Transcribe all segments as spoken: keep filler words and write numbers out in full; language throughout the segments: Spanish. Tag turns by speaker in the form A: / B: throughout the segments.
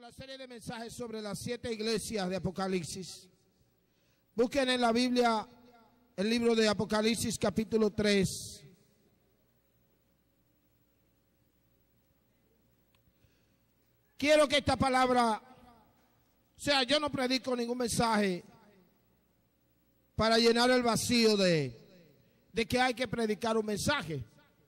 A: la serie de mensajes sobre las siete iglesias de Apocalipsis. Busquen en la Biblia el libro de Apocalipsis capítulo tres. Quiero que esta palabra, o sea, yo no predico ningún mensaje para llenar el vacío de, de que hay que predicar un mensaje.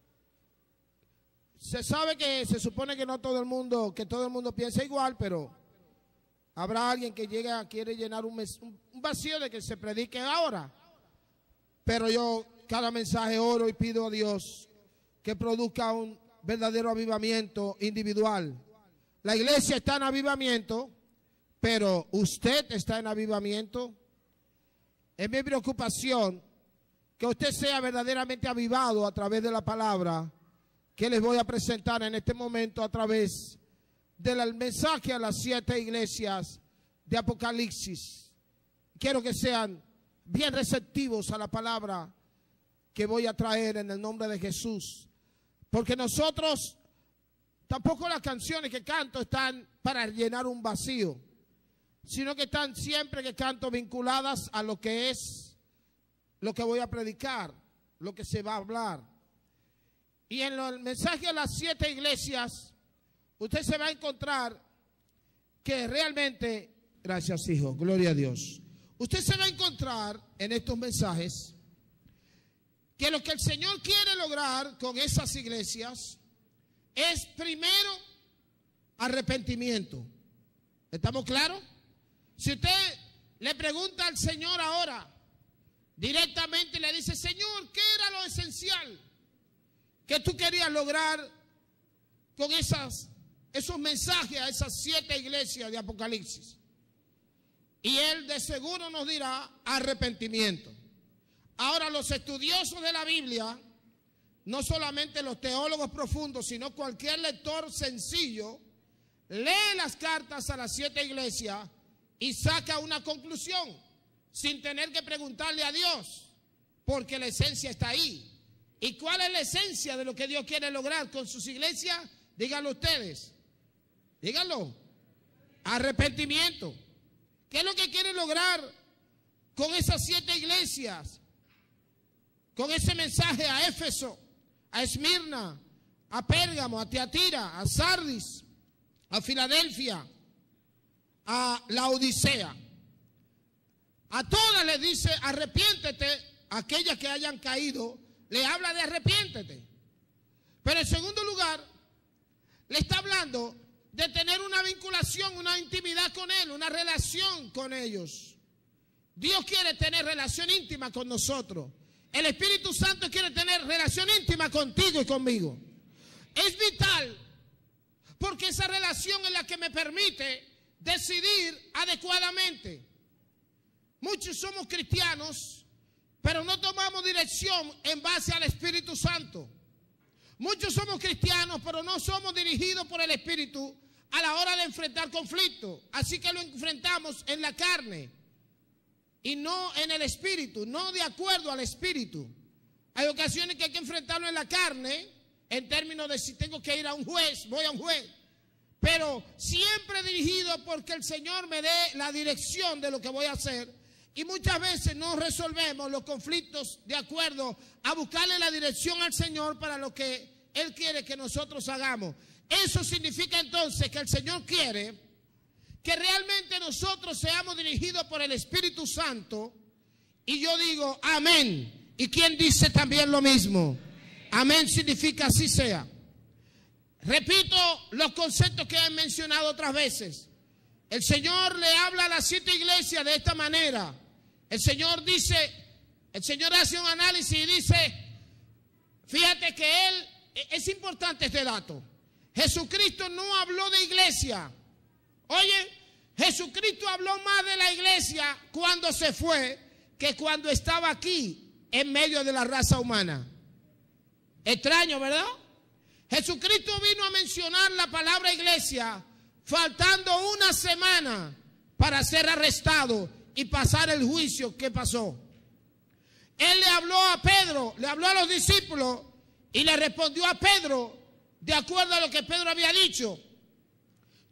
A: Se sabe que se supone que no todo el mundo, que todo el mundo piensa igual, pero habrá alguien que llega, quiere llenar un, mes, un vacío de que se predique ahora. Pero yo cada mensaje oro y pido a Dios que produzca un verdadero avivamiento individual. La iglesia está en avivamiento, pero usted está en avivamiento. Es mi preocupación que usted sea verdaderamente avivado a través de la palabra que les voy a presentar en este momento a través del mensaje a las siete iglesias de Apocalipsis. Quiero que sean bien receptivos a la palabra que voy a traer en el nombre de Jesús. Porque nosotros, tampoco las canciones que canto están para llenar un vacío, sino que están siempre que canto vinculadas a lo que es lo que voy a predicar, lo que se va a hablar. Y en el mensaje a las siete iglesias, usted se va a encontrar que realmente, gracias hijo, gloria a Dios, usted se va a encontrar en estos mensajes que lo que el Señor quiere lograr con esas iglesias es primero arrepentimiento. ¿Estamos claros? Si usted le pregunta al Señor ahora, directamente le dice, Señor, ¿qué era lo esencial que tú querías lograr con esas, esos mensajes a esas siete iglesias de Apocalipsis? Y Él de seguro nos dirá arrepentimiento. Ahora, los estudiosos de la Biblia, no solamente los teólogos profundos, sino cualquier lector sencillo, lee las cartas a las siete iglesias y saca una conclusión, sin tener que preguntarle a Dios, porque la esencia está ahí. ¿Y cuál es la esencia de lo que Dios quiere lograr con sus iglesias? Díganlo ustedes. Díganlo. Arrepentimiento. ¿Qué es lo que quiere lograr con esas siete iglesias? Con ese mensaje a Éfeso, a Esmirna, a Pérgamo, a Tiatira, a Sardis, a Filadelfia, a la Odisea. A todas les dice arrepiéntete, aquellas que hayan caído. Le habla de arrepiéntete. Pero en segundo lugar, le está hablando de tener una vinculación, una intimidad con Él, una relación con ellos. Dios quiere tener relación íntima con nosotros. El Espíritu Santo quiere tener relación íntima contigo y conmigo. Es vital, porque esa relación es la que me permite decidir adecuadamente. Muchos somos cristianos, pero no tomamos dirección en base al Espíritu Santo. Muchos somos cristianos, pero no somos dirigidos por el Espíritu a la hora de enfrentar conflictos. Así que lo enfrentamos en la carne y no en el Espíritu, no de acuerdo al Espíritu. Hay ocasiones que hay que enfrentarlo en la carne, en términos de si tengo que ir a un juez, voy a un juez. Pero siempre dirigido porque el Señor me dé la dirección de lo que voy a hacer. Y muchas veces no resolvemos los conflictos de acuerdo a buscarle la dirección al Señor para lo que Él quiere que nosotros hagamos. Eso significa entonces que el Señor quiere que realmente nosotros seamos dirigidos por el Espíritu Santo. Y yo digo amén. ¿Y quién dice también lo mismo? Amén significa así sea. Repito los conceptos que he mencionado otras veces. El Señor le habla a las siete iglesias de esta manera. El Señor dice, el Señor hace un análisis y dice, fíjate que Él, es importante este dato. Jesucristo no habló de iglesia. Oye, Jesucristo habló más de la iglesia cuando se fue que cuando estaba aquí en medio de la raza humana. Extraño, ¿verdad? Jesucristo vino a mencionar la palabra iglesia faltando una semana para ser arrestado y pasar el juicio que pasó. Él le habló a Pedro, le habló a los discípulos y le respondió a Pedro de acuerdo a lo que Pedro había dicho.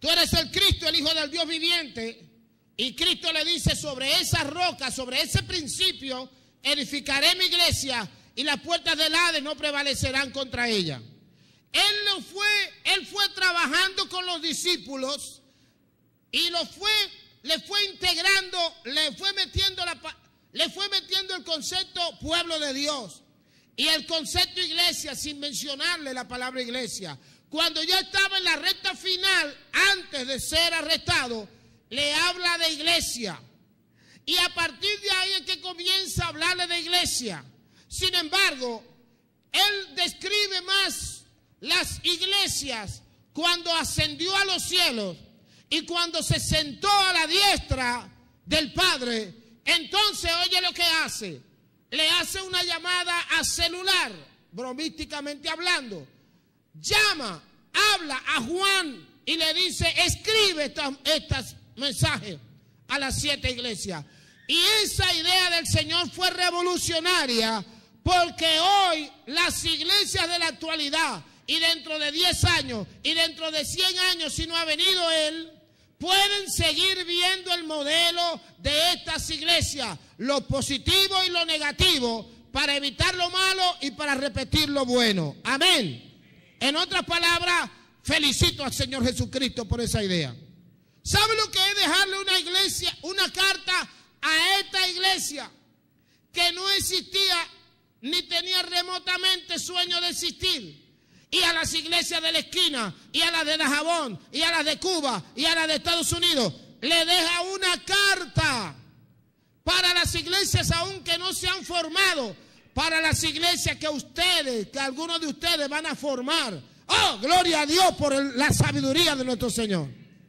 A: tú eres el Cristo, el Hijo del Dios viviente. Y Cristo le dice, sobre esa roca, sobre ese principio, edificaré mi iglesia y las puertas del Hades no prevalecerán contra ella. Él, lo fue, él fue trabajando con los discípulos y lo fue, le fue integrando, le fue metiendo la, le fue metiendo el concepto pueblo de Dios y el concepto iglesia, sin mencionarle la palabra iglesia. Cuando ya estaba en la recta final, antes de ser arrestado, le habla de iglesia. Y a partir de ahí es que comienza a hablarle de iglesia. Sin embargo, él describe más las iglesias cuando ascendió a los cielos y cuando se sentó a la diestra del Padre. Entonces, oye lo que hace. Le hace una llamada a celular, bromísticamente hablando. Llama, habla a Juan y le dice, escribe estas, estas mensajes a las siete iglesias. Y esa idea del Señor fue revolucionaria, porque hoy las iglesias de la actualidad, y dentro de diez años, y dentro de cien años, si no ha venido Él, pueden seguir viendo el modelo de estas iglesias, lo positivo y lo negativo, para evitar lo malo y para repetir lo bueno. Amén. En otras palabras, felicito al Señor Jesucristo por esa idea. ¿Sabe lo que es dejarle una iglesia, una carta a esta iglesia que no existía ni tenía remotamente sueño de existir? Y a las iglesias de la esquina, y a las de Dajabón, y a las de Cuba, y a las de Estados Unidos, le deja una carta para las iglesias aún que no se han formado, para las iglesias que ustedes, que algunos de ustedes van a formar. ¡Oh, gloria a Dios por el, la sabiduría de nuestro Señor!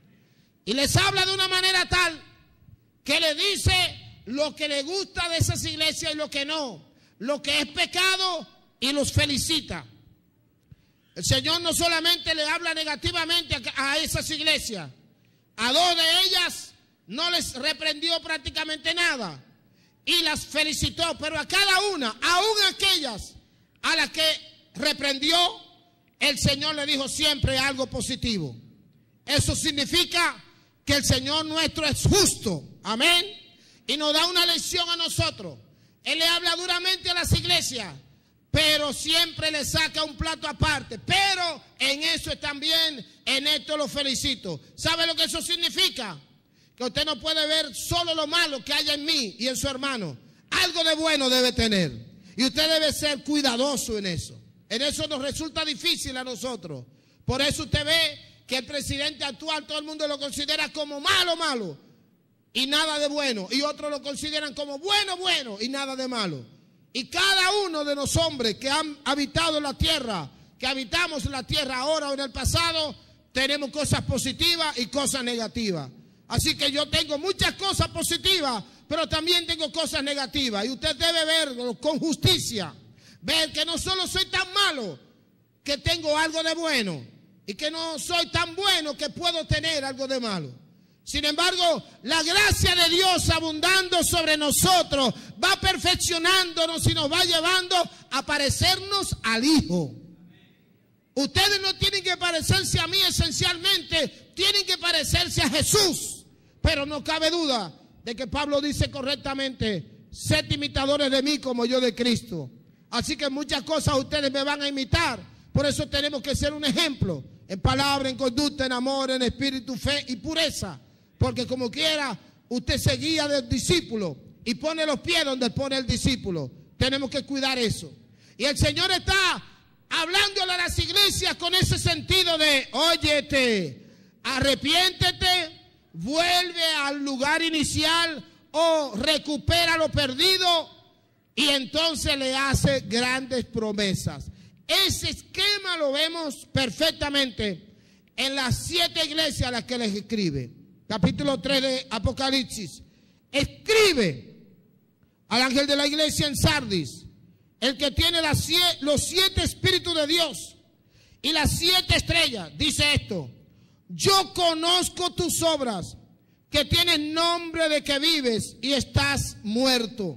A: Y les habla de una manera tal que le dice lo que le gusta de esas iglesias y lo que no, lo que es pecado, y los felicita. El Señor no solamente le habla negativamente a, a esas iglesias, a dos de ellas no les reprendió prácticamente nada y las felicitó, pero a cada una, aún aquellas a las que reprendió, el Señor le dijo siempre algo positivo. Eso significa que el Señor nuestro es justo, amén, y nos da una lección a nosotros. Él le habla duramente a las iglesias, pero siempre le saca un plato aparte. Pero en eso también, en esto lo felicito. ¿Sabe lo que eso significa? Que usted no puede ver solo lo malo que haya en mí y en su hermano. Algo de bueno debe tener. Y usted debe ser cuidadoso en eso. En eso nos resulta difícil a nosotros. Por eso usted ve que el presidente actual, todo el mundo lo considera como malo, malo, y nada de bueno. Y otros lo consideran como bueno, bueno, y nada de malo. Y cada uno de los hombres que han habitado en la tierra, que habitamos en la tierra ahora o en el pasado, tenemos cosas positivas y cosas negativas. Así que yo tengo muchas cosas positivas, pero también tengo cosas negativas. Y usted debe verlo con justicia. Ver que no solo soy tan malo, que tengo algo de bueno. Y que no soy tan bueno que puedo tener algo de malo. Sin embargo, la gracia de Dios abundando sobre nosotros va perfeccionándonos y nos va llevando a parecernos al Hijo. Ustedes no tienen que parecerse a mí esencialmente, tienen que parecerse a Jesús. Pero no cabe duda de que Pablo dice correctamente, sed imitadores de mí como yo de Cristo. Así que muchas cosas ustedes me van a imitar. Por eso tenemos que ser un ejemplo en palabra, en conducta, en amor, en espíritu, fe y pureza. Porque como quiera, usted se guía del discípulo y pone los pies donde pone el discípulo. Tenemos que cuidar eso. Y el Señor está hablándole a las iglesias con ese sentido de, óyete, arrepiéntete, vuelve al lugar inicial o recupera lo perdido, y entonces le hace grandes promesas. Ese esquema lo vemos perfectamente en las siete iglesias a las que les escribe. Capítulo tres de Apocalipsis. Escribe al ángel de la iglesia en Sardis, el que tiene las siete, los siete espíritus de Dios y las siete estrellas. Dice esto: yo conozco tus obras, que tienes nombre de que vives y estás muerto.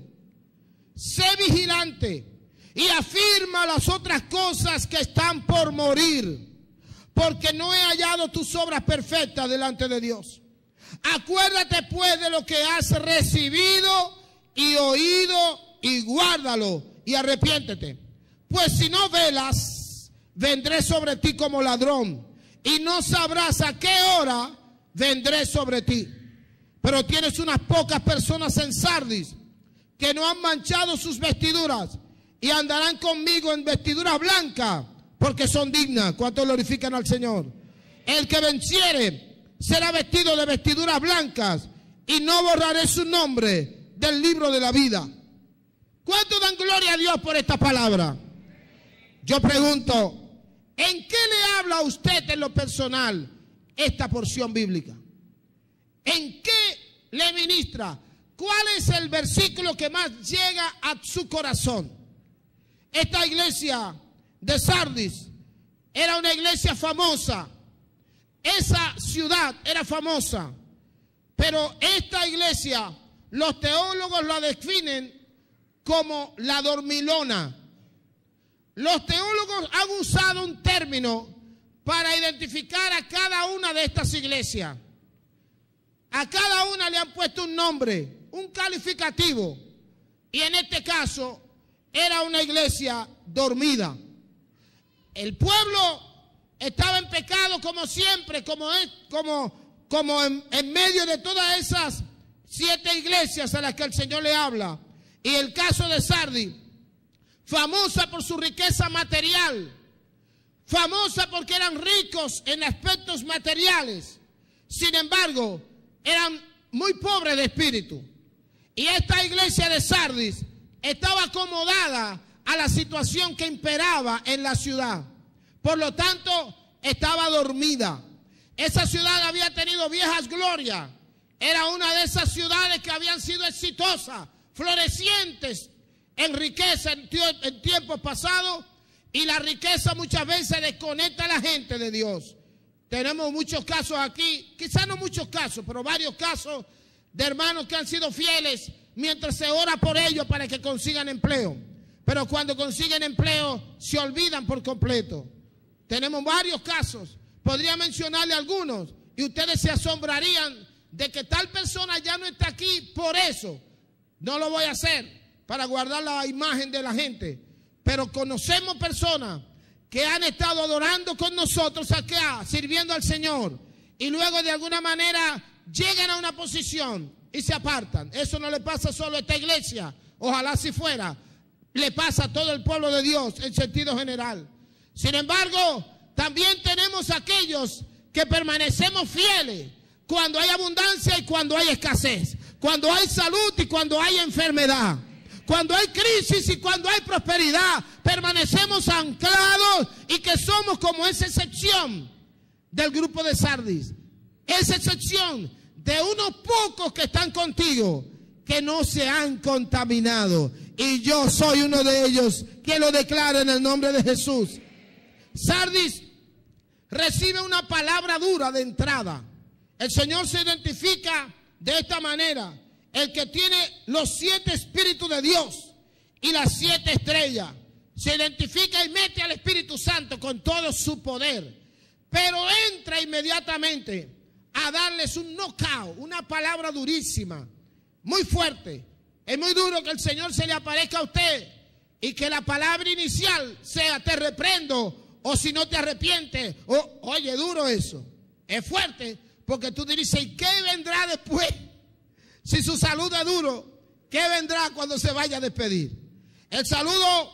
A: Sé vigilante y afirma las otras cosas que están por morir, porque no he hallado tus obras perfectas delante de Dios. Acuérdate pues de lo que has recibido y oído y guárdalo y arrepiéntete. Pues si no velas, vendré sobre ti como ladrón y no sabrás a qué hora vendré sobre ti. Pero tienes unas pocas personas en Sardis que no han manchado sus vestiduras y andarán conmigo en vestiduras blancas porque son dignas. ¿Cuántos glorifican al Señor? El que venciere será vestido de vestiduras blancas y no borraré su nombre del libro de la vida. ¿Cuántos dan gloria a Dios por esta palabra? Yo pregunto, ¿en qué le habla a usted en lo personal esta porción bíblica? ¿En qué le ministra? ¿Cuál es el versículo que más llega a su corazón? Esta iglesia de Sardis era una iglesia famosa. Esa ciudad era famosa. Pero esta iglesia, los teólogos la definen como la dormilona. Los teólogos han usado un término para identificar a cada una de estas iglesias. A cada una le han puesto un nombre, un calificativo. Y en este caso era una iglesia dormida. El pueblo estaba en pecado como siempre, como, es, como, como en, en medio de todas esas siete iglesias a las que el Señor le habla. Y el caso de Sardis, famosa por su riqueza material, famosa porque eran ricos en aspectos materiales. Sin embargo, eran muy pobres de espíritu. Y esta iglesia de Sardis estaba acomodada a la situación que imperaba en la ciudad. Por lo tanto, estaba dormida. Esa ciudad había tenido viejas glorias. Era una de esas ciudades que habían sido exitosas, florecientes en riqueza en, en tiempos pasados. Y la riqueza muchas veces desconecta a la gente de Dios. Tenemos muchos casos aquí, quizás no muchos casos, pero varios casos de hermanos que han sido fieles mientras se ora por ellos para que consigan empleo. Pero cuando consiguen empleo se olvidan por completo. Tenemos varios casos, podría mencionarle algunos y ustedes se asombrarían de que tal persona ya no está aquí por eso. No lo voy a hacer para guardar la imagen de la gente, pero conocemos personas que han estado adorando con nosotros acá, sirviendo al Señor, y luego de alguna manera llegan a una posición y se apartan. Eso no le pasa solo a esta iglesia, ojalá si fuera, le pasa a todo el pueblo de Dios en sentido general. Sin embargo, también tenemos aquellos que permanecemos fieles cuando hay abundancia y cuando hay escasez, cuando hay salud y cuando hay enfermedad, cuando hay crisis y cuando hay prosperidad. Permanecemos anclados y que somos como esa excepción del grupo de Sardis, esa excepción de unos pocos que están contigo, que no se han contaminado. Y yo soy uno de ellos que lo declaro en el nombre de Jesús. Sardis recibe una palabra dura de entrada. El Señor se identifica de esta manera: el que tiene los siete espíritus de Dios y las siete estrellas. Se identifica y mete al Espíritu Santo con todo su poder, pero entra inmediatamente a darles un knockout, una palabra durísima, muy fuerte. Es muy duro que el Señor se le aparezca a usted y que la palabra inicial sea: te reprendo, o si no te arrepientes, o oye, duro eso. Es fuerte, porque tú dices: ¿y qué vendrá después? Si su saludo es duro, ¿qué vendrá cuando se vaya a despedir? El saludo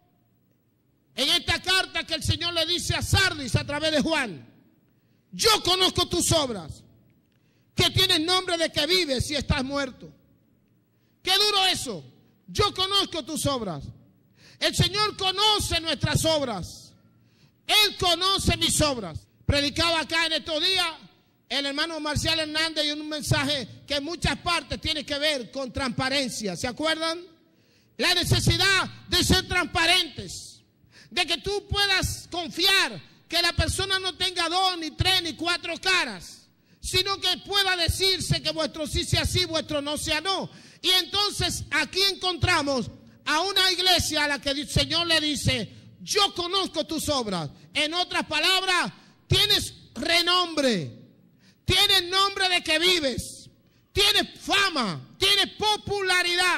A: en esta carta que el Señor le dice a Sardis a través de Juan: yo conozco tus obras, que tienes nombre de que vives y estás muerto. Qué duro eso. Yo conozco tus obras. El Señor conoce nuestras obras. Él conoce mis obras. Predicaba acá en estos días el hermano Marcial Hernández y un mensaje que en muchas partes tiene que ver con transparencia. ¿Se acuerdan? La necesidad de ser transparentes, de que tú puedas confiar que la persona no tenga dos, ni tres, ni cuatro caras, sino que pueda decirse que vuestro sí sea sí, vuestro no sea no. Y entonces aquí encontramos a una iglesia a la que el Señor le dice: yo conozco tus obras. En otras palabras, tienes renombre, tienes nombre de que vives, tienes fama, tienes popularidad,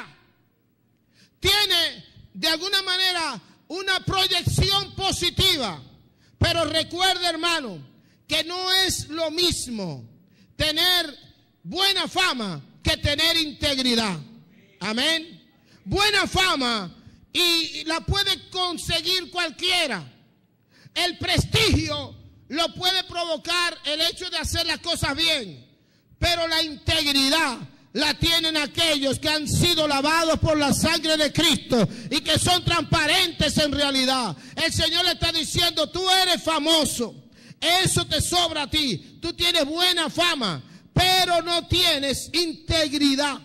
A: tienes de alguna manera una proyección positiva. Pero recuerda, hermano, que no es lo mismo tener buena fama que tener integridad. Amén. Buena fama y la puede conseguir cualquiera. El prestigio lo puede provocar el hecho de hacer las cosas bien, pero la integridad la tienen aquellos que han sido lavados por la sangre de Cristo y que son transparentes en realidad. El Señor le está diciendo: tú eres famoso, eso te sobra a ti, tú tienes buena fama, pero no tienes integridad.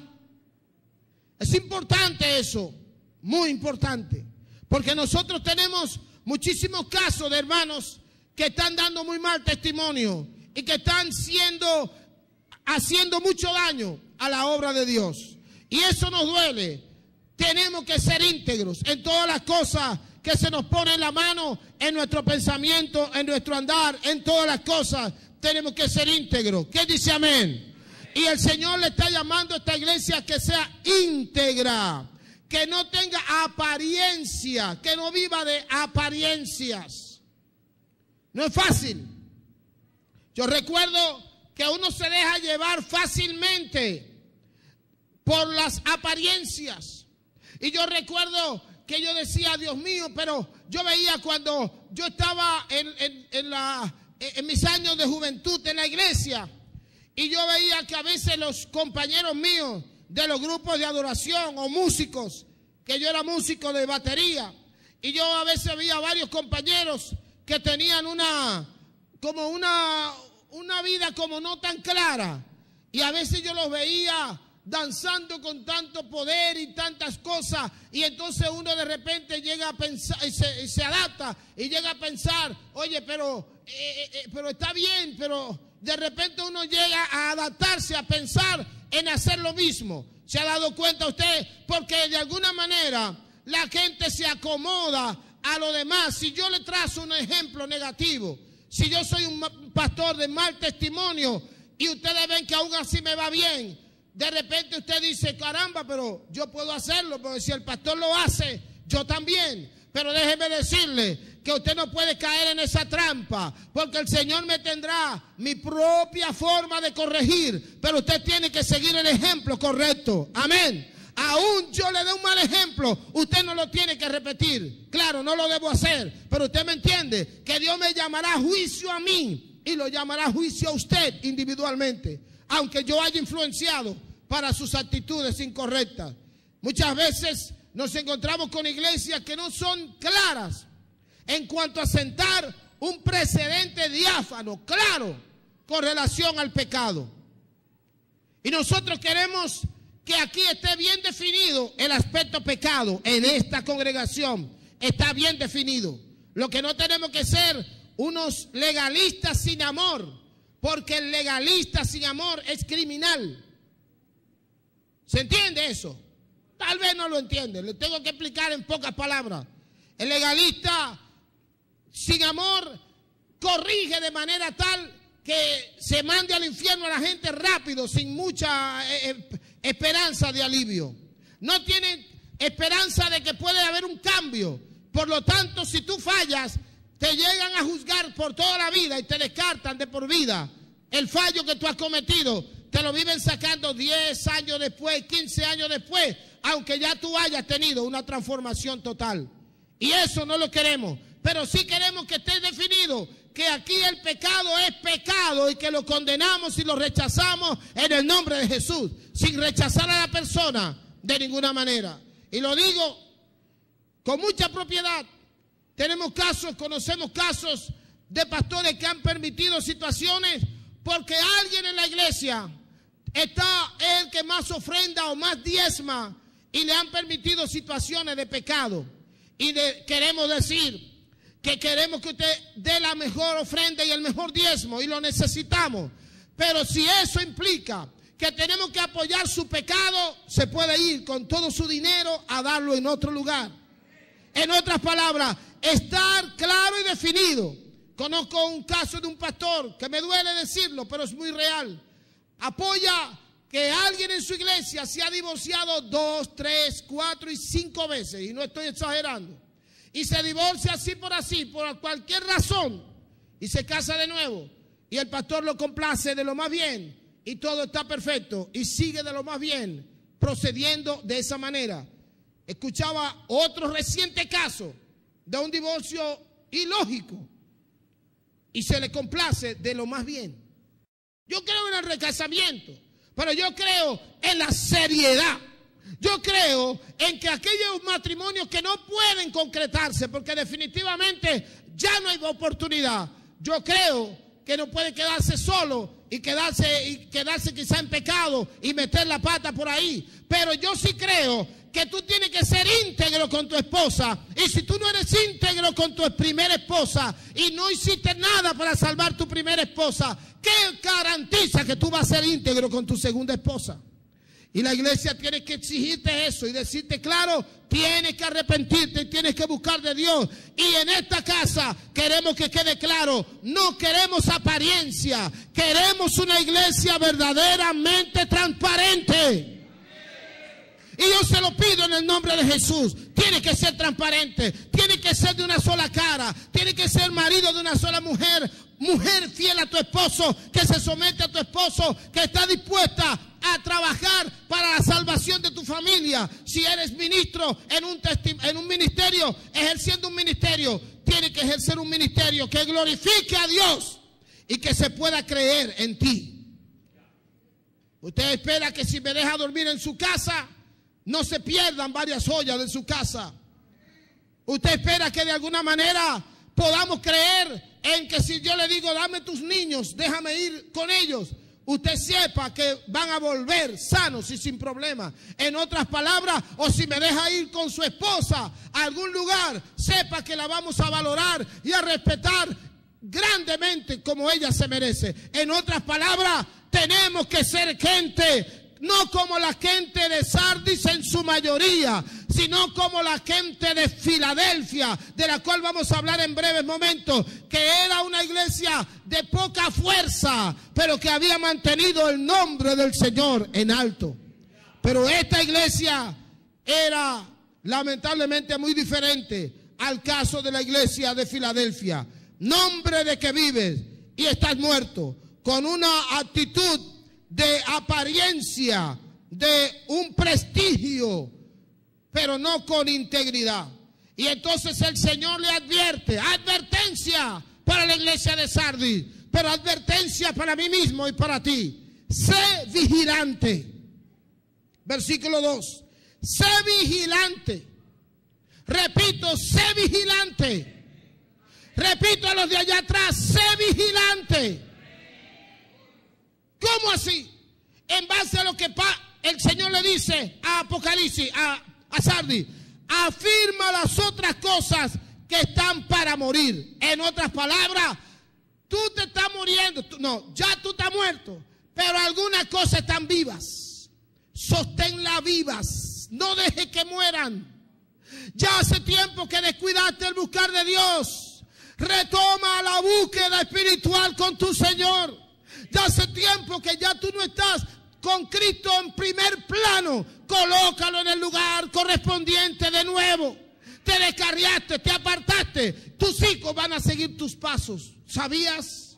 A: Es importante eso, muy importante, porque nosotros tenemos muchísimos casos de hermanos que están dando muy mal testimonio y que están siendo, haciendo mucho daño a la obra de Dios. Y eso nos duele. Tenemos que ser íntegros en todas las cosas que se nos pone en la mano, en nuestro pensamiento, en nuestro andar, en todas las cosas. Tenemos que ser íntegros. ¿Qué dice amén? Y el Señor le está llamando a esta iglesia que sea íntegra, que no tenga apariencia, que no viva de apariencias. No es fácil. Yo recuerdo que uno se deja llevar fácilmente por las apariencias. Y yo recuerdo que yo decía: Dios mío, pero yo veía cuando yo estaba en, en, en, la, en mis años de juventud en la iglesia, y yo veía que a veces los compañeros míos de los grupos de adoración o músicos, que yo era músico de batería, y yo a veces veía varios compañeros que tenían una, como una, una vida como no tan clara, y a veces yo los veía danzando con tanto poder y tantas cosas, y entonces uno de repente llega a pensar y se, y se adapta y llega a pensar: oye, pero, eh, eh, pero está bien, pero de repente uno llega a adaptarse, a pensar en hacer lo mismo. ¿Se ha dado cuenta usted? Porque de alguna manera la gente se acomoda a lo demás. Si yo le trazo un ejemplo negativo, si yo soy un pastor de mal testimonio y ustedes ven que aún así me va bien, de repente usted dice: caramba, pero yo puedo hacerlo, porque si el pastor lo hace, yo también. Pero déjeme decirle que usted no puede caer en esa trampa, porque el Señor me tendrá mi propia forma de corregir, pero usted tiene que seguir el ejemplo correcto. Amén. Aún yo le dé un mal ejemplo, usted no lo tiene que repetir. Claro, no lo debo hacer, pero usted me entiende que Dios me llamará a juicio a mí y lo llamará a juicio a usted individualmente, aunque yo haya influenciado para sus actitudes incorrectas. Muchas veces nos encontramos con iglesias que no son claras en cuanto a sentar un precedente diáfano, claro, con relación al pecado. Y nosotros queremos que aquí esté bien definido el aspecto pecado. En esta congregación está bien definido. Lo que no tenemos que ser unos legalistas sin amor, porque el legalista sin amor es criminal. ¿Se entiende eso? Tal vez no lo entiende, le tengo que explicar en pocas palabras. El legalista sin amor corrige de manera tal que se mande al infierno a la gente rápido, sin mucha eh, esperanza de alivio. No tiene esperanza de que puede haber un cambio. Por lo tanto, si tú fallas, te llegan a juzgar por toda la vida y te descartan de por vida. El fallo que tú has cometido te lo viven sacando diez años después, quince años después, aunque ya tú hayas tenido una transformación total. Y eso no lo queremos, pero sí queremos que esté definido que aquí el pecado es pecado y que lo condenamos y lo rechazamos en el nombre de Jesús, sin rechazar a la persona de ninguna manera. Y lo digo con mucha propiedad. Tenemos casos, conocemos casos de pastores que han permitido situaciones porque alguien en la iglesia está el que más ofrenda o más diezma y le han permitido situaciones de pecado. Y de, queremos decir que queremos que usted dé la mejor ofrenda y el mejor diezmo, y lo necesitamos. Pero si eso implica que tenemos que apoyar su pecado, se puede ir con todo su dinero a darlo en otro lugar. En otras palabras, estar claro y definido Conozco un caso de un pastor que me duele decirlo, pero es muy real. Apoya que alguien en su iglesia se ha divorciado dos, tres, cuatro y cinco veces, y no estoy exagerando, y se divorcia así por así, por cualquier razón, y se casa de nuevo, y el pastor lo complace de lo más bien, y todo está perfecto, y sigue de lo más bien, procediendo de esa manera. Escuchaba otro reciente caso de un divorcio ilógico, y se le complace de lo más bien. Yo creo en el recasamiento, pero yo creo en la seriedad. Yo creo en que aquellos matrimonios que no pueden concretarse porque definitivamente ya no hay oportunidad, yo creo que no puede quedarse solo y quedarse, y quedarse quizá en pecado y meter la pata por ahí. Pero yo sí creo que tú tienes que ser íntegro con tu esposa. Y si tú no eres íntegro con tu primera esposa y no hiciste nada para salvar tu primera esposa, ¿qué garantiza que tú vas a ser íntegro con tu segunda esposa? Y la iglesia tiene que exigirte eso y decirte, claro, tienes que arrepentirte y tienes que buscar de Dios. Y en esta casa queremos que quede claro, no queremos apariencia, queremos una iglesia verdaderamente transparente. Y yo se lo pido en el nombre de Jesús. Tiene que ser transparente, tiene que ser de una sola cara, tiene que ser marido de una sola mujer, mujer fiel a tu esposo, que se somete a tu esposo, que está dispuesta a trabajar para la salvación de tu familia. Si eres ministro en un, en un ministerio, ejerciendo un ministerio, tiene que ejercer un ministerio que glorifique a Dios y que se pueda creer en ti. Usted espera que si me deja dormir en su casa, no se pierdan varias joyas de su casa. Usted espera que de alguna manera podamos creer en que si yo le digo, dame tus niños, déjame ir con ellos, usted sepa que van a volver sanos y sin problema. En otras palabras, o si me deja ir con su esposa a algún lugar, sepa que la vamos a valorar y a respetar grandemente como ella se merece. En otras palabras, tenemos que ser gente no como la gente de Sardis en su mayoría, sino como la gente de Filadelfia, de la cual vamos a hablar en breves momentos, que era una iglesia de poca fuerza, pero que había mantenido el nombre del Señor en alto. Pero esta iglesia era lamentablemente muy diferente al caso de la iglesia de Filadelfia. Nombre de que vives y estás muerto, con una actitud de apariencia, de un prestigio, pero no con integridad. Y entonces el Señor le advierte, advertencia para la iglesia de Sardis, pero advertencia para mí mismo y para ti. Sé vigilante. Versículo dos. Sé vigilante. Repito, sé vigilante. Repito a los de allá atrás, sé vigilante. ¿Cómo así? En base a lo que el Señor le dice a Apocalipsis, a, a Sardis, afirma las otras cosas que están para morir. En otras palabras, tú te estás muriendo, tú, no, ya tú estás muerto, pero algunas cosas están vivas. Sosténlas vivas, no dejes que mueran. Ya hace tiempo que descuidaste el buscar de Dios. Retoma la búsqueda espiritual con tu Señor. Ya hace tiempo que ya tú no estás con Cristo en primer plano. Colócalo en el lugar correspondiente de nuevo. Te descarriaste, te apartaste. Tus hijos van a seguir tus pasos. ¿Sabías?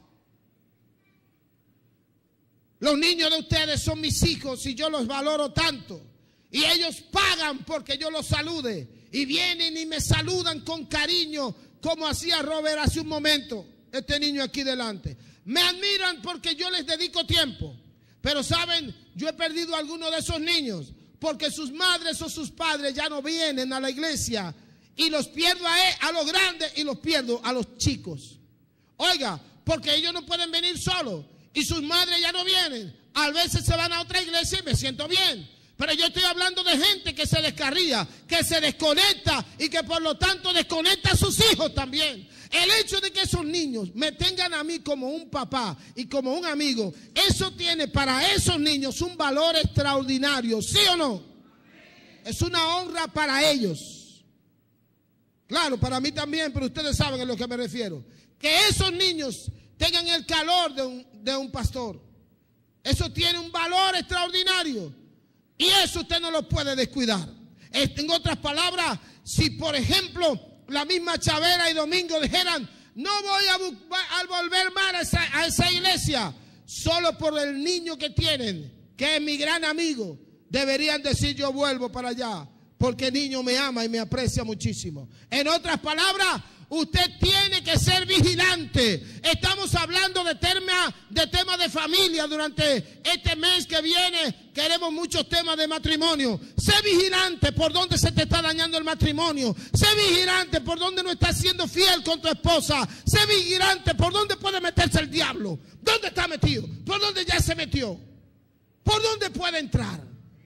A: Los niños de ustedes son mis hijos y yo los valoro tanto. Y ellos pagan porque yo los salude. Y vienen y me saludan con cariño, como hacía Robert hace un momento. Este niño aquí delante. Me admiran porque yo les dedico tiempo. Pero saben, yo he perdido a algunos de esos niños porque sus madres o sus padres ya no vienen a la iglesia. Y los pierdo a, él, a los grandes y los pierdo a los chicos. Oiga, porque ellos no pueden venir solos. Y sus madres ya no vienen. A veces se van a otra iglesia y me siento bien. Pero yo estoy hablando de gente que se descarría, que se desconecta y que por lo tanto desconecta a sus hijos también. El hecho de que esos niños me tengan a mí como un papá y como un amigo, eso tiene para esos niños un valor extraordinario, ¿sí o no? Es una honra para ellos. Claro, para mí también, pero ustedes saben a lo que me refiero. que esos niños tengan el calor de un, de un pastor. Eso tiene un valor extraordinario y eso usted no lo puede descuidar. En otras palabras, si por ejemplo la misma Chavera y Domingo dijeran, no voy a, a volver más a esa, a esa iglesia, solo por el niño que tienen, que es mi gran amigo, deberían decir yo vuelvo para allá, porque el niño me ama y me aprecia muchísimo. En otras palabras, usted tiene que ser vigilante. Estamos hablando de temas de, tema de familia durante este mes que viene. Queremos muchos temas de matrimonio. Sé vigilante por donde se te está dañando el matrimonio. Sé vigilante por donde no estás siendo fiel con tu esposa. Sé vigilante por donde puede meterse el diablo. ¿Dónde está metido? ¿Por dónde ya se metió? ¿Por dónde puede entrar?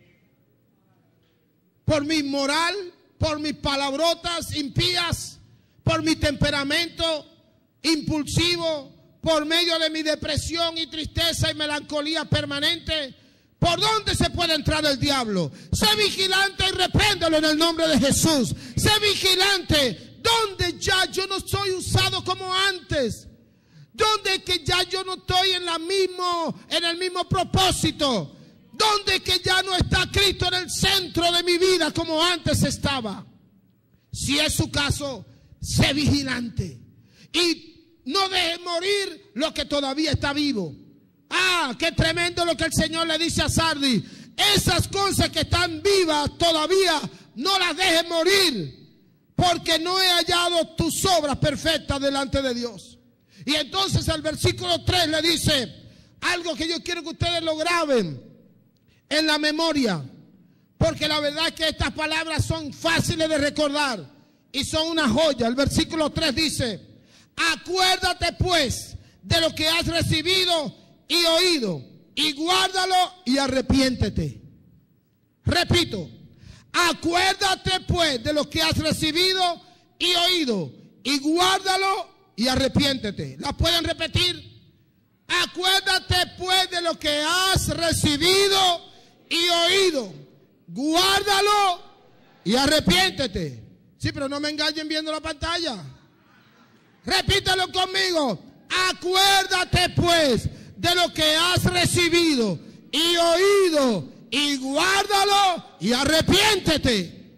A: Por mi moral, por mis palabrotas impías, por mi temperamento impulsivo, por medio de mi depresión y tristeza y melancolía permanente. ¿Por dónde se puede entrar el diablo? Sé vigilante y repréndelo en el nombre de Jesús. Sé vigilante. ¿Dónde ya yo no soy usado como antes? ¿Dónde que ya yo no estoy en, la mismo, en el mismo propósito? ¿Dónde que ya no está Cristo en el centro de mi vida como antes estaba? Si es su caso, sé vigilante y no deje morir lo que todavía está vivo. Ah, qué tremendo lo que el Señor le dice a Sardis. Esas cosas que están vivas todavía no las dejes morir, porque no he hallado tus obras perfectas delante de Dios. Y entonces el versículo tres le dice algo que yo quiero que ustedes lo graben en la memoria, porque la verdad es que estas palabras son fáciles de recordar y son una joya. El versículo tres dice: acuérdate pues de lo que has recibido y oído, y guárdalo y arrepiéntete. Repito, acuérdate pues de lo que has recibido y oído, y guárdalo y arrepiéntete. ¿La pueden repetir? Acuérdate pues de lo que has recibido y oído, guárdalo y arrepiéntete. Sí, pero no me engañen viendo la pantalla. Repítalo conmigo. Acuérdate pues de lo que has recibido y oído, y guárdalo y arrepiéntete.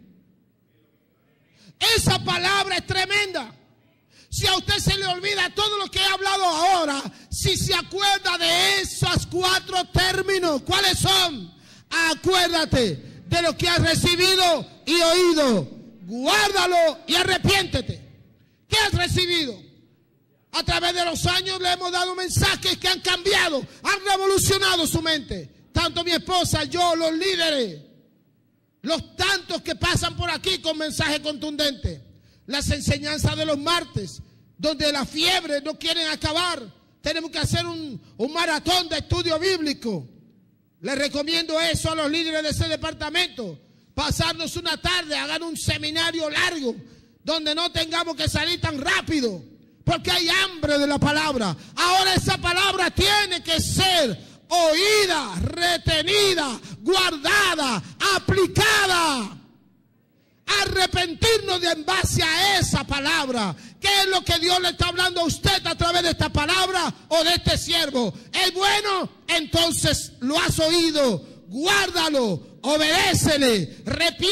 A: Esa palabra es tremenda. Si a usted se le olvida todo lo que he hablado ahora, si se acuerda de esos cuatro términos, ¿cuáles son? Acuérdate de lo que has recibido y oído, guárdalo y arrepiéntete. ¿Qué has recibido? A través de los años le hemos dado mensajes que han cambiado, han revolucionado su mente. Tanto mi esposa, yo, los líderes, los tantos que pasan por aquí con mensajes contundentes. Las enseñanzas de los martes, donde la fiebre no quieren acabar. Tenemos que hacer un, un maratón de estudio bíblico. Les recomiendo eso a los líderes de ese departamento. Pasarnos una tarde, hagan un seminario largo, donde no tengamos que salir tan rápido, porque hay hambre de la palabra. Ahora esa palabra tiene que ser oída, retenida, guardada, aplicada. Arrepentirnos de en base a esa palabra. ¿Qué es lo que Dios le está hablando a usted a través de esta palabra o de este siervo? ¿Es bueno? Entonces lo has oído, guárdalo, obedécele,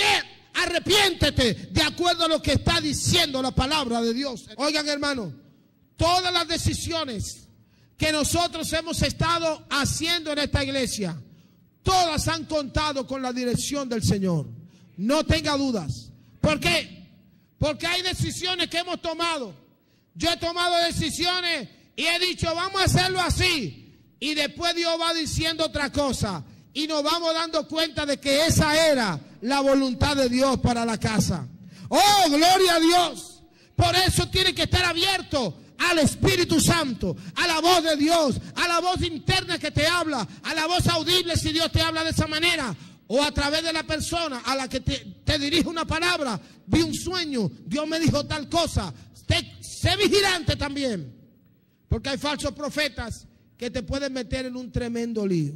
A: arrepiéntete de acuerdo a lo que está diciendo la palabra de Dios. Oigan, hermano, todas las decisiones que nosotros hemos estado haciendo en esta iglesia, todas han contado con la dirección del Señor. No tenga dudas. ¿Por qué? Porque hay decisiones que hemos tomado. Yo he tomado decisiones y he dicho, vamos a hacerlo así. Y después Dios va diciendo otra cosa. Y nos vamos dando cuenta de que esa era la voluntad de Dios para la casa. ¡Oh, gloria a Dios! Por eso tiene que estar abierto al Espíritu Santo, a la voz de Dios, a la voz interna que te habla, a la voz audible si Dios te habla de esa manera. O a través de la persona a la que te, te dirige una palabra. Vi un sueño, Dios me dijo tal cosa. Sé, sé vigilante también, porque hay falsos profetas que te pueden meter en un tremendo lío.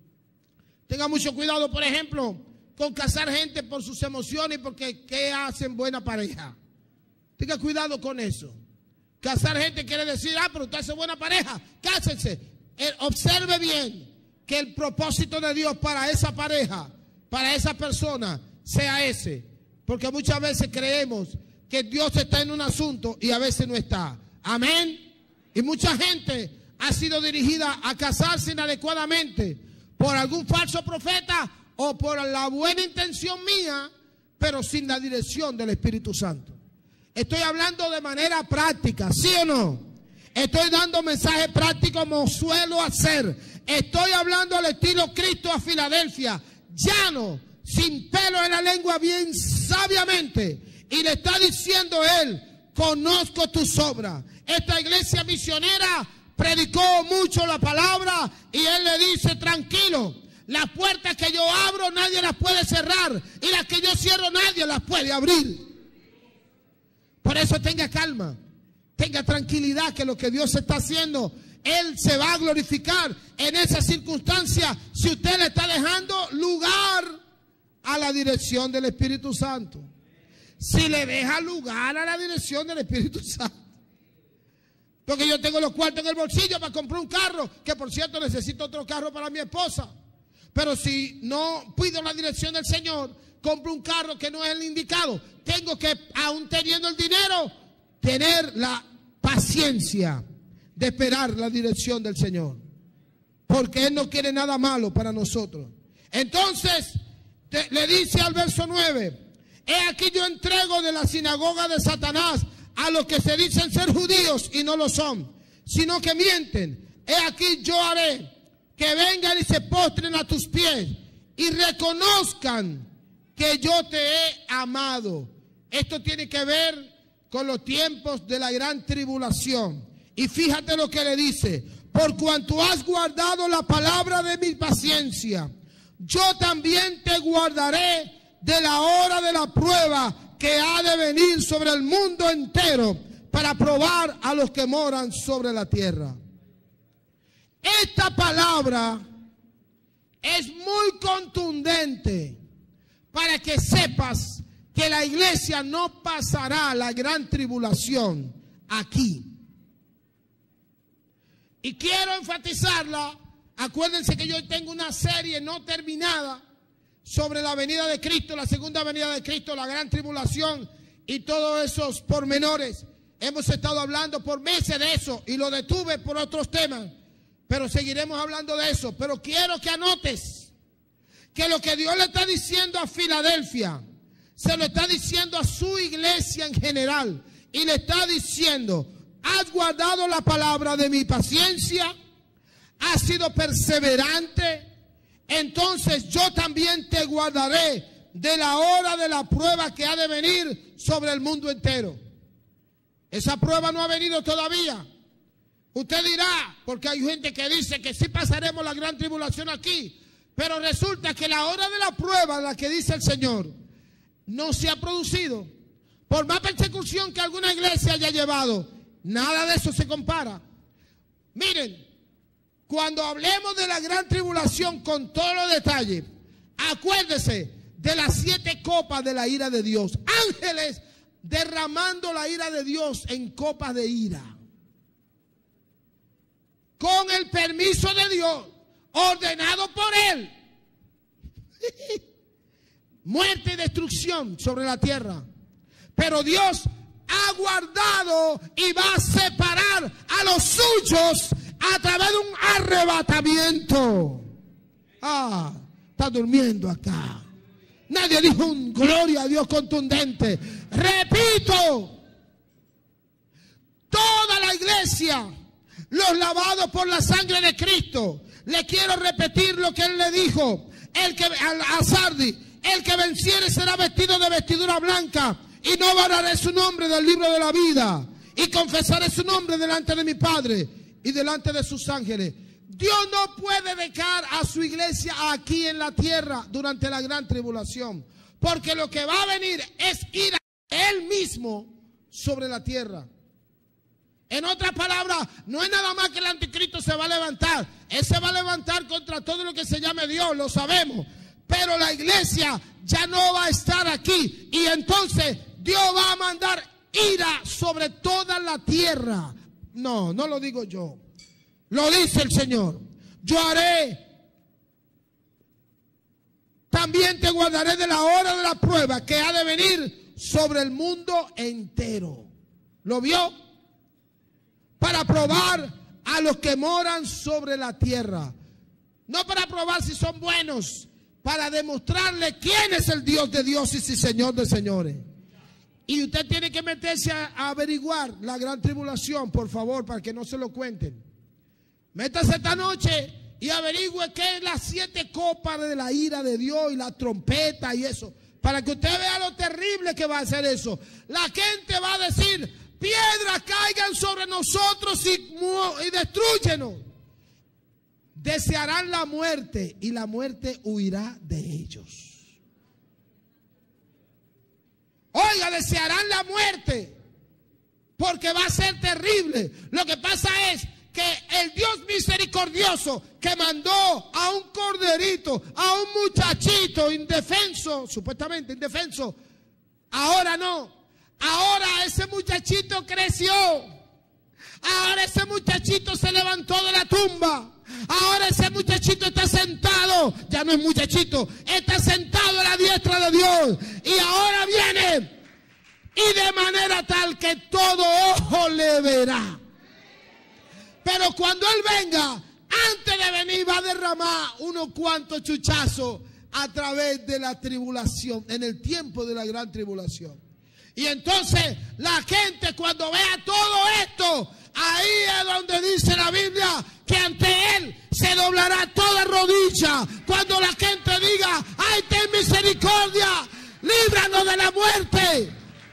A: Tenga mucho cuidado, por ejemplo, con casar gente por sus emociones y porque ¿qué hacen buena pareja? Tenga cuidado con eso. Casar gente quiere decir, ah, pero usted hace buena pareja, cásense. Eh, observe bien que el propósito de Dios para esa pareja, para esa persona, sea ese. Porque muchas veces creemos que Dios está en un asunto y a veces no está. Amén. Y mucha gente ha sido dirigida a casarse inadecuadamente por algún falso profeta o por la buena intención mía, pero sin la dirección del Espíritu Santo. Estoy hablando de manera práctica, ¿sí o no? Estoy dando mensajes prácticos como suelo hacer. Estoy hablando al estilo Cristo a Filadelfia, llano, sin pelo en la lengua, bien sabiamente. Y le está diciendo él, conozco tus obras. Esta iglesia misionera predicó mucho la palabra y él le dice, tranquilo, las puertas que yo abro nadie las puede cerrar y las que yo cierro nadie las puede abrir. Por eso tenga calma, tenga tranquilidad que lo que Dios está haciendo, Él se va a glorificar en esa circunstancia si usted le está dejando lugar a la dirección del Espíritu Santo. Si le deja lugar a la dirección del Espíritu Santo. Porque yo tengo los cuartos en el bolsillo para comprar un carro, que por cierto necesito otro carro para mi esposa. Pero si no pido la dirección del Señor, compro un carro que no es el indicado. Tengo que, aún teniendo el dinero, tener la paciencia de esperar la dirección del Señor. Porque Él no quiere nada malo para nosotros. Entonces, te, le dice al verso nueve, he aquí yo entrego de la sinagoga de Satanás a los que se dicen ser judíos y no lo son, sino que mienten. He aquí yo haré que vengan y se postren a tus pies y reconozcan que yo te he amado. Esto tiene que ver con los tiempos de la gran tribulación. Y fíjate lo que le dice, por cuanto has guardado la palabra de mi paciencia, yo también te guardaré de la hora de la prueba que ha de venir sobre el mundo entero para probar a los que moran sobre la tierra. Esta palabra es muy contundente para que sepas que la iglesia no pasará la gran tribulación aquí. Y quiero enfatizarla. Acuérdense que yo tengo una serie no terminada sobre la venida de Cristo, la segunda venida de Cristo, la gran tribulación y todos esos pormenores. Hemos estado hablando por meses de eso y lo detuve por otros temas, pero seguiremos hablando de eso. Pero quiero que anotes que lo que Dios le está diciendo a Filadelfia, se lo está diciendo a su iglesia en general. Y le está diciendo, has guardado la palabra de mi paciencia, has sido perseverante, entonces yo también te guardaré de la hora de la prueba que ha de venir sobre el mundo entero. Esa prueba no ha venido todavía. Usted dirá, porque hay gente que dice que sí pasaremos la gran tribulación aquí, pero resulta que la hora de la prueba, la que dice el Señor, no se ha producido. Por más persecución que alguna iglesia haya llevado, nada de eso se compara. Miren, cuando hablemos de la gran tribulación con todos los detalles, acuérdese de las siete copas de la ira de Dios. Ángeles derramando la ira de Dios en copas de ira. Con el permiso de Dios, ordenado por Él. Muerte y destrucción sobre la tierra. Pero Dios ha guardado y va a separar a los suyos a través de un arrebatamiento. Ah, está durmiendo acá. Nadie dijo un gloria a Dios contundente. Repito, toda la iglesia, los lavados por la sangre de Cristo. Le quiero repetir lo que Él le dijo el que, a, a Sardi. El que venciere será vestido de vestidura blanca y no borraré su nombre del libro de la vida y confesaré su nombre delante de mi Padre y delante de sus ángeles. Dios no puede dejar a su iglesia aquí en la tierra durante la gran tribulación, porque lo que va a venir es ir a Él mismo sobre la tierra. En otras palabras, no es nada más que el anticristo se va a levantar. Él se va a levantar contra todo lo que se llame Dios, lo sabemos. Pero la iglesia ya no va a estar aquí. Y entonces Dios va a mandar ira sobre toda la tierra. No, no lo digo yo. Lo dice el Señor. Yo haré, también te guardaré de la hora de la prueba que ha de venir sobre el mundo entero. ¿Lo vio? Para probar a los que moran sobre la tierra. No para probar si son buenos, para demostrarle quién es el Dios de dioses y Señor de señores. Y usted tiene que meterse a, a averiguar la gran tribulación, por favor, para que no se lo cuenten. Métase esta noche y averigüe qué es las siete copas de la ira de Dios y la trompeta y eso. Para que usted vea lo terrible que va a hacer eso. La gente va a decir, piedras caigan sobre nosotros y, y destruyenos. Desearán la muerte y la muerte huirá de ellos. Oiga, desearán la muerte porque va a ser terrible. Lo que pasa es que el Dios misericordioso que mandó a un corderito, a un muchachito indefenso, supuestamente indefenso, ahora no. Ahora ese muchachito creció. Ahora ese muchachito se levantó de la tumba. Ahora ese muchachito está sentado. Ya no es muchachito, está sentado a la diestra de Dios. Y ahora viene, y de manera tal que todo ojo le verá. Pero cuando Él venga, antes de venir va a derramar unos cuantos chuchazos a través de la tribulación, en el tiempo de la gran tribulación. Y entonces la gente, cuando vea todo esto, ahí es donde dice la Biblia que ante Él se doblará toda rodilla. Cuando la gente diga, ay, ten misericordia, líbranos de la muerte.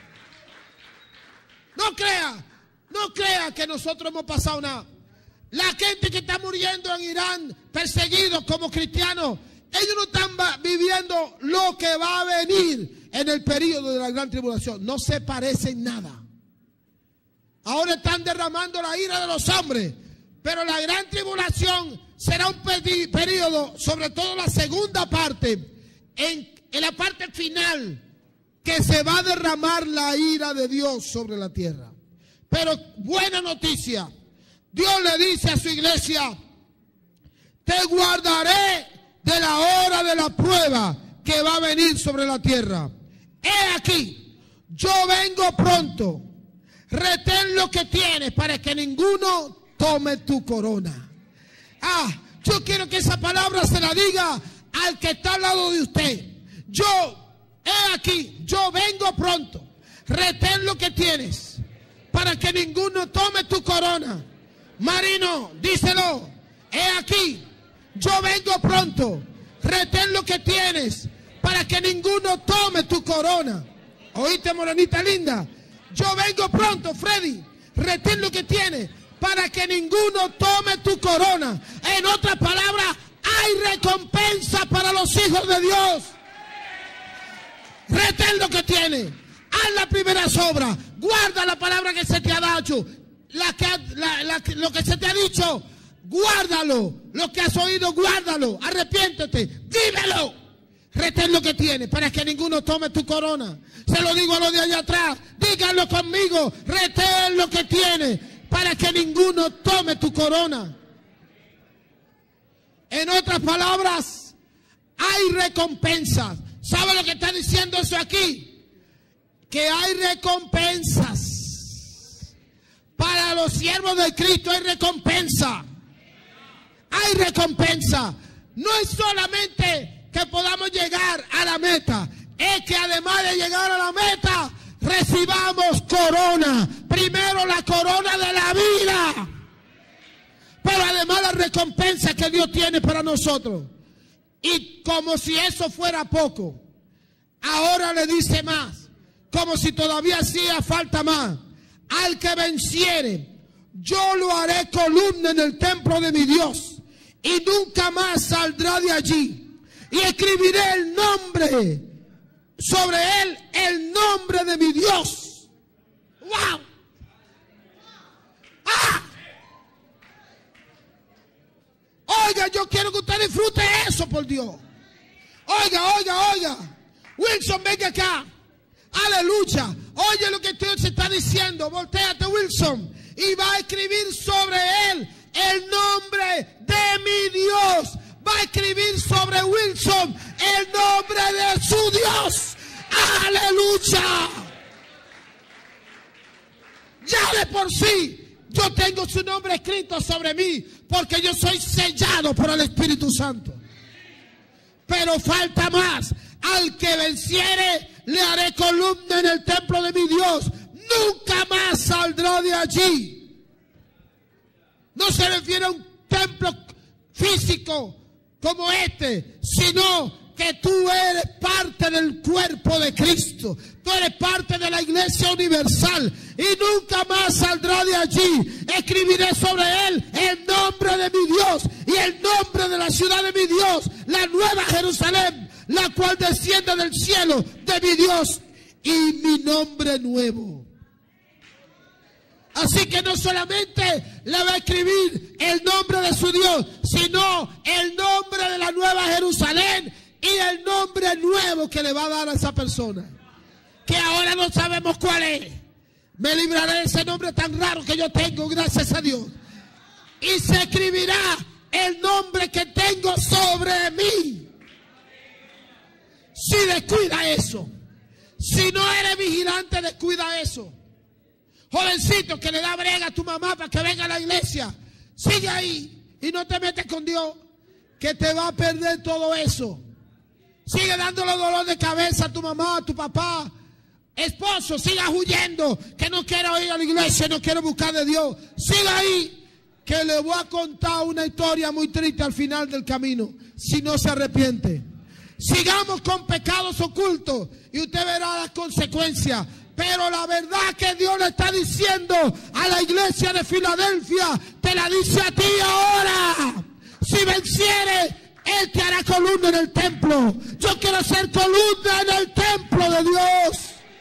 A: No crea, no crea que nosotros hemos pasado nada. La gente que está muriendo en Irán, perseguidos como cristianos, ellos no están viviendo lo que va a venir en el periodo de la gran tribulación. No se parecen nada. Ahora están derramando la ira de los hombres, pero la gran tribulación será un periodo, sobre todo la segunda parte, en, en la parte final, que se va a derramar la ira de Dios sobre la tierra. Pero buena noticia, Dios le dice a su iglesia, te guardaré de la hora de la prueba que va a venir sobre la tierra. He aquí, yo vengo pronto. Retén lo que tienes para que ninguno tome tu corona. Ah, yo quiero que esa palabra se la diga al que está al lado de usted. Yo, he aquí, yo vengo pronto. Retén lo que tienes para que ninguno tome tu corona. Marino, díselo. He aquí, yo vengo pronto. Retén lo que tienes para que ninguno tome tu corona. ¿Oíste, morenita linda? Yo vengo pronto, Freddy. Retén lo que tienes para que ninguno tome tu corona. En otras palabras, hay recompensa para los hijos de Dios. Retén lo que tienes. Haz la primera obra. Guarda la palabra que se te ha dado. La que, la, la, lo que se te ha dicho, guárdalo. Lo que has oído, guárdalo. Arrepiéntete, dímelo. Retén lo que tienes para que ninguno tome tu corona. Se lo digo a los de allá atrás. Díganlo conmigo. Retén lo que tienes para que ninguno tome tu corona. En otras palabras, hay recompensas. ¿Sabe lo que está diciendo eso aquí? Que hay recompensas. Para los siervos de Cristo hay recompensa. Hay recompensa. No es solamente que podamos llegar a la meta, es que además de llegar a la meta, recibamos corona. Primero la corona de la vida, pero además la recompensa que Dios tiene para nosotros. Y como si eso fuera poco, ahora le dice más, como si todavía hacía falta más. Al que venciere, yo lo haré columna en el templo de mi Dios, y nunca más saldrá de allí. Y escribiré el nombre, sobre él el nombre de mi Dios. ¡Wow! ¡Ah! Oiga, yo quiero que usted disfrute eso, por Dios. Oiga, oiga, oiga. Wilson, venga acá. Aleluya. Oye lo que Dios está diciendo. Voltéate, Wilson, y va a escribir sobre él el nombre de mi Dios. Va a escribir sobre Wilson el nombre de su Dios. ¡Aleluya! Ya de por sí yo tengo su nombre escrito sobre mí, porque yo soy sellado por el Espíritu Santo. Pero falta más. Al que venciere, le haré columna en el templo de mi Dios. Nunca más saldrá de allí. No se refiere a un templo físico como este, sino que tú eres parte del cuerpo de Cristo. Tú eres parte de la iglesia universal y nunca más saldrá de allí. Escribiré sobre él el nombre de mi Dios y el nombre de la ciudad de mi Dios, la nueva Jerusalén, la cual desciende del cielo de mi Dios, y mi nombre nuevo. Así que no solamente le va a escribir el nombre de su Dios, sino el nombre de la nueva Jerusalén y el nombre nuevo que le va a dar a esa persona, que ahora no sabemos cuál es. Me libraré de ese nombre tan raro que yo tengo, gracias a Dios. Y se escribirá el nombre que tengo sobre mí. Si descuida eso, si no eres vigilante, descuida eso. Jovencito que le da brega a tu mamá para que venga a la iglesia, sigue ahí y no te metes con Dios, que te va a perder todo eso. Sigue dándole dolor de cabeza a tu mamá, a tu papá. Esposo, siga huyendo, que no quiero ir a la iglesia, no quiero buscar de Dios. Siga ahí, que le voy a contar una historia muy triste al final del camino, si no se arrepiente. Sigamos con pecados ocultos y usted verá las consecuencias. Pero la verdad que Dios le está diciendo a la iglesia de Filadelfia, te la dice a ti ahora. Si venciere, Él te hará columna en el templo. Yo quiero ser columna en el templo de Dios.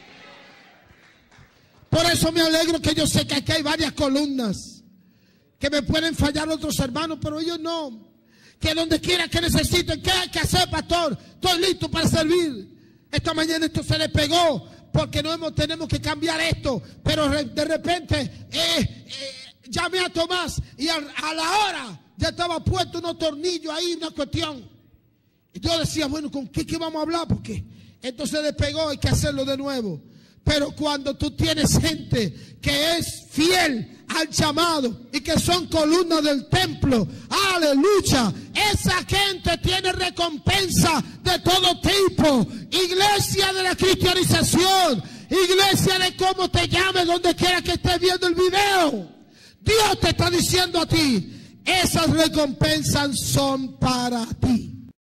A: Por eso me alegro, que yo sé que aquí hay varias columnas, que me pueden fallar otros hermanos, pero ellos no. Que donde quiera que necesiten, ¿qué hay que hacer, pastor? Estoy listo para servir. Esta mañana esto se le pegó, porque no hemos, tenemos que cambiar esto. Pero de repente eh, eh, llamé a Tomás y a, a la hora ya estaba puesto unos tornillos ahí, una cuestión. Y yo decía, bueno, ¿con qué, qué vamos a hablar? Porque esto se despegó, hay que hacerlo de nuevo. Pero cuando tú tienes gente que es fiel al llamado y que son columnas del templo, aleluya, esa gente tiene recompensa de todo tipo. Iglesia de la cristianización, iglesia de cómo te llames, donde quiera que estés viendo el video, Dios te está diciendo a ti, esas recompensas son para ti.